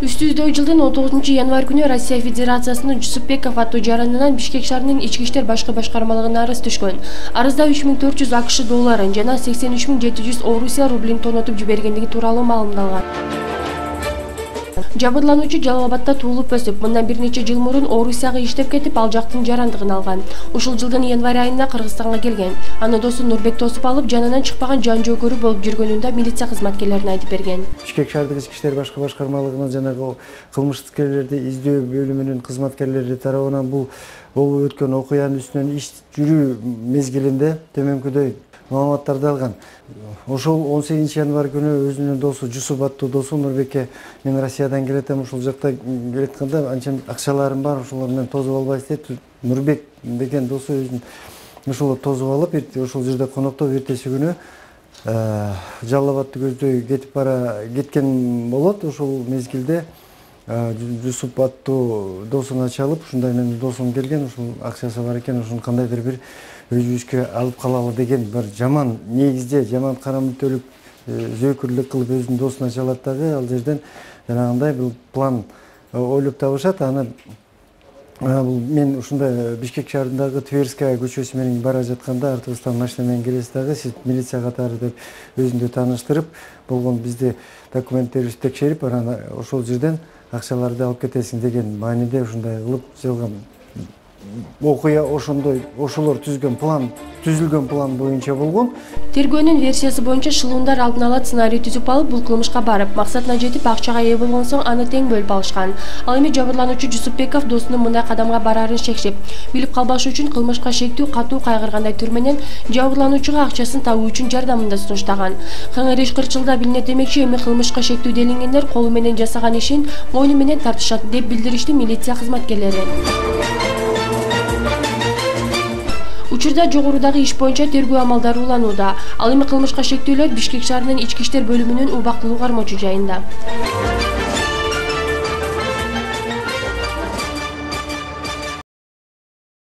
Үстүздө жылдын 19 январь күнү Россия Федерациясынын Жусупбеков аттуу жаранынан Бишкек шаарынын ички иштер башкы башкармалыгына арыз түшкөн. Арызда 3400 АКШ долларын жана 83700 Орусия рублин тонотуп жибергендиги тууралуу маалымдалган. Жабырлануучу Жалал Абадта туулуп өсүп, мындан бир нече жыл мурун Орусияга иштеп кетип, ал жактын жарандыгын алган. Ушул жылдын январь айында Кыргызстанга келген. Аны досу Нурбек тосуп алып, жанынан чыкпаган жан жоокөрү болуп жүргөнүн да милиция кызматкерлерине айтып берген. Бишкек шаардык ички иштер башкы башкармалыгынын жанагы кылмыштыкерлерди издөө бөлүмүнүн кызматкерлери тарабынан бул болуп өткөн окуянын үстүнөн иш жүрүү мезгилинде төмөнкүдөй маалыматтарды алган. Ошол 18 январь күнү өзүнүн досу Жусуп аттуу досу Нурбекке мен Россиядан келетем, ушул жакта келетканда анча акчаларым бар, ошолор менен тозуп албайсыз деп Нурбек деген досу өзүн ошол тозуп алып, ошол жерде коноктоп эртеси күнү Жалал Абадты көздөй кеткен болот. Ошол мезгилде Жусуп аттуу досуна чалып, ушундай менин досум келген, ушул акчасы бар экен, ушуну кандайдыр бир өзүбүзгө алып калалы деген bir жаман негизде, жаман карамүнтөлүк зөөкүрлүк кылып өзүнүн досуна чалат дагы. Ал жерден жанагындай бул план ойлоп табышат. Аны мен ушундай Бишкек шаарындагы Тверская көчөсү менен бара жатканда артыбыздан машина менен келесиз дагы, сиз милиция катары деп өзүндү тааныштырып, болгон бизди документтерибизди текшерип, анан ошол жерден акчаларды алып кетесиң деген мааниде ушундай кылып жылган. Окуя ошолор түзүлгөн план боюнча болгон. Тергөөнүн версиясы боюнча шылуундар алдын ала сценарий түзүп алып, бул кылмышка барып, максатына жетип акчага ээ болгон соң аны тең бөлүп алышкан. Ал эми жабырлануучу Жусупбеков досунун мындай кадамга бараарын шекшип, билип калбашы үчүн кылмышка шектүү катуу кайгыргандай түр менен жабырлануучуга акчасын табуу үчүн жардамында сунуштаган. Кыңыр иш кырчылда билине демекчи, эми кылмышка шектүү делингендер колу менен жасаган ишин мойну менен тартышат деп билдиришти милиция кызматкерлери. Учурда жогорудагы иш боюнча тергөө амалдары уланууда. Ал эми кылмышка шектүүлөр Бишкек шаарынын ички иштер бөлүмүнүн убактылуу кармоочу жайында.